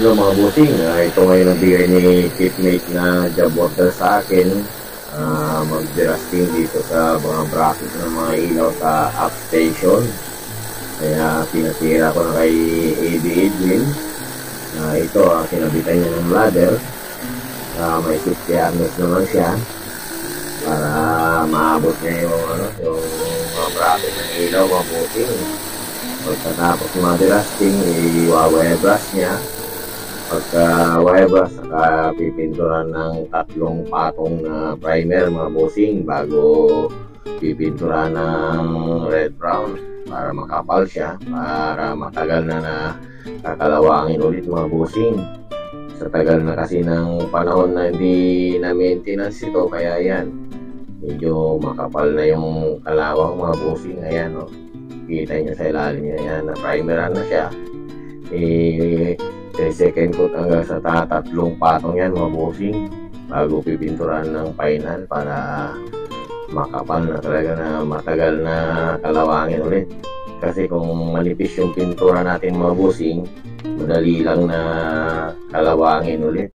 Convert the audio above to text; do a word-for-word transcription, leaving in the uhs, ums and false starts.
Hello mga busing, uh, ito ngayon ang bigay ni Kitmate na job order sa akin. Uh, mag-derasting dito sa mga bracket ng mga ilaw sa up station. Kaya pinatira ko na kay A B Edwin. Uh, ito, uh, kinabitan niya ng ladder. Uh, may safety harness naman siya para maabot niya yung, ano, yung mga bracket ng ilaw mga busing. Pagkatapos mag-derasting, i-wire brush niya. Pagka wire brush, saka pipinturan ng tatlong patong na primer mga bossing bago pipinturan ng red brown para makapal siya, para matagal na na kakalawangin ulit mga bossing. Sa tagal na kasi ng panahon na hindi na maintenance ito, kaya yan medyo makapal na yung kalawang mga bossing. Ayan o, kita nyo sa ilalim niya, yan, na primeran na siya. Eh, second coat hanggang sa tatlong patong yan mga bossing bago pipinturan ng final para makapal na talaga na matagal na kalawangin ulit. Kasi kung manipis yung pintura natin mga bossing, madali lang na kalawangin ulit.